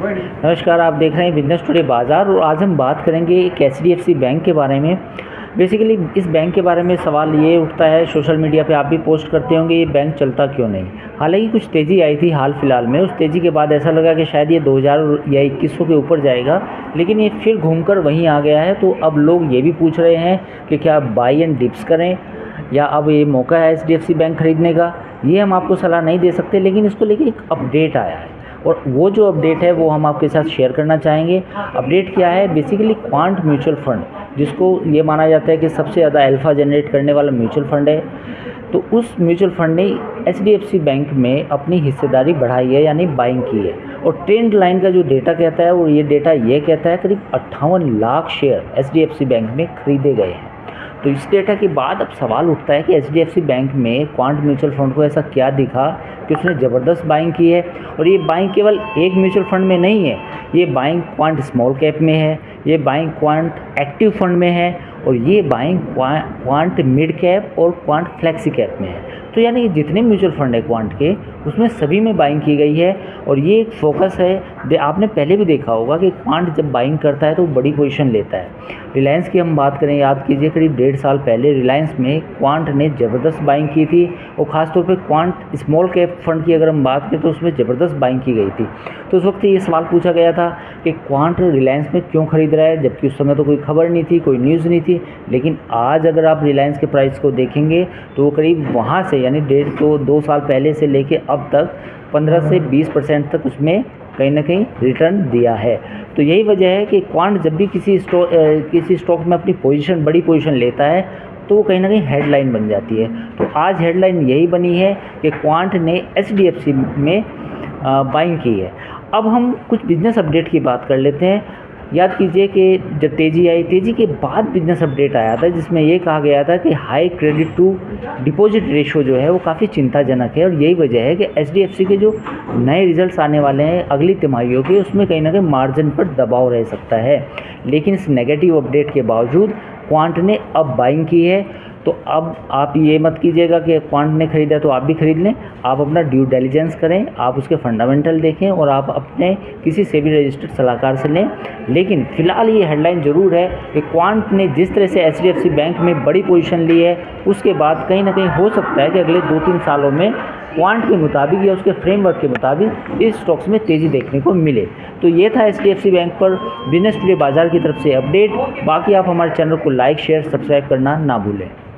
नमस्कार, आप देख रहे हैं बिजनेस टुडे बाज़ार और आज हम बात करेंगे एक एचडीएफसी बैंक के बारे में। बेसिकली इस बैंक के बारे में सवाल ये उठता है, सोशल मीडिया पे आप भी पोस्ट करते होंगे, ये बैंक चलता क्यों नहीं। हालांकि कुछ तेज़ी आई थी हाल फिलहाल में, उस तेज़ी के बाद ऐसा लगा कि शायद ये 2000 या 2100 के ऊपर जाएगा, लेकिन ये फिर घूमकर वहीं आ गया है। तो अब लोग ये भी पूछ रहे हैं कि क्या बाई एंड डिप्स करें या अब ये मौका है एचडीएफसी बैंक खरीदने का। ये हम आपको सलाह नहीं दे सकते, लेकिन इसको लेकर एक अपडेट आया है और वो जो अपडेट है वो हम आपके साथ शेयर करना चाहेंगे। अपडेट क्या है? बेसिकली क्वांट म्यूचुअल फंड, जिसको ये माना जाता है कि सबसे ज़्यादा अल्फा जनरेट करने वाला म्यूचुअल फंड है, तो उस म्यूचुअल फंड ने एचडीएफसी बैंक में अपनी हिस्सेदारी बढ़ाई है, यानी बाइंग की है। और ट्रेंड लाइन का जो डेटा कहता है, और ये डेटा ये कहता है करीब 58 लाख शेयर एचडीएफसी बैंक में खरीदे गए हैं। तो इस डेटा के बाद अब सवाल उठता है कि एचडीएफसी बैंक में क्वांट म्यूचुअल फंड को ऐसा क्या दिखा कि उसने ज़बरदस्त बाइंग की है। और ये बाइंग केवल एक म्यूचुअल फंड में नहीं है, ये बाइंग क्वांट स्मॉल कैप में है, ये बाइंग क्वांट एक्टिव फंड में है, और ये बाइंग क्वांट मिड कैप और क्वांट फ्लेक्सी कैप में है। तो यानी जितने म्यूचुअल फंड है क्वांट के, उसमें सभी में बाइंग की गई है। और ये एक फोकस है, आपने पहले भी देखा होगा कि क्वांट जब बाइंग करता है तो वो बड़ी पोजीशन लेता है। रिलायंस की हम बात करें, याद कीजिए करीब 1.5 साल पहले रिलायंस में क्वांट ने ज़बरदस्त बाइंग की थी, और ख़ासतौर पे क्वांट स्मॉल कैप फंड की अगर हम बात करें तो उसमें ज़बरदस्त बाइंग की गई थी। तो उस वक्त ये सवाल पूछा गया था कि क्वांट रिलायंस में क्यों खरीद रहा है, जबकि उस समय तो कोई खबर नहीं थी, कोई न्यूज़ नहीं थी। लेकिन आज अगर आप रिलायंस के प्राइस को देखेंगे तो वो करीब वहाँ से, यानी 2 साल पहले से लेके अब तक 15 से 20% तक उसमें कहीं ना कहीं रिटर्न दिया है। तो यही वजह है कि क्वांट जब भी किसी स्टॉक में अपनी बड़ी पोजीशन लेता है तो वो कहीं ना कहीं हेडलाइन बन जाती है। तो आज हेडलाइन यही बनी है कि क्वांट ने एचडीएफसी में बाइंग की है। अब हम कुछ बिजनेस अपडेट की बात कर लेते हैं। याद कीजिए कि जब तेज़ी आई, तेज़ी के बाद बिजनेस अपडेट आया था जिसमें ये कहा गया था कि high credit to deposit ratio जो है वो काफ़ी चिंताजनक है। और यही वजह है कि एचडीएफसी के जो नए रिजल्ट्स आने वाले हैं अगली तिमाहियों के, उसमें कहीं ना कहीं मार्जिन पर दबाव रह सकता है। लेकिन इस नेगेटिव अपडेट के बावजूद क्वांट ने अब बाइंग की है। तो अब आप ये मत कीजिएगा कि क्वांट ने खरीदा तो आप भी खरीद लें। आप अपना ड्यू डिलिजेंस करें, आप उसके फंडामेंटल देखें और आप अपने किसी से भी रजिस्टर्ड सलाहकार से लें। लेकिन फ़िलहाल ये हेडलाइन ज़रूर है कि क्वांट ने जिस तरह से एचडीएफसी बैंक में बड़ी पोजीशन ली है, उसके बाद कहीं ना कहीं हो सकता है कि अगले 2-3 सालों में क्वांट के मुताबिक या उसके फ्रेमवर्क के मुताबिक इस स्टॉक्स में तेज़ी देखने को मिले। तो ये था एचडीएफसी बैंक पर बिजनेस टुडे बाज़ार की तरफ से अपडेट। बाकी आप हमारे चैनल को लाइक, शेयर, सब्सक्राइब करना ना भूलें।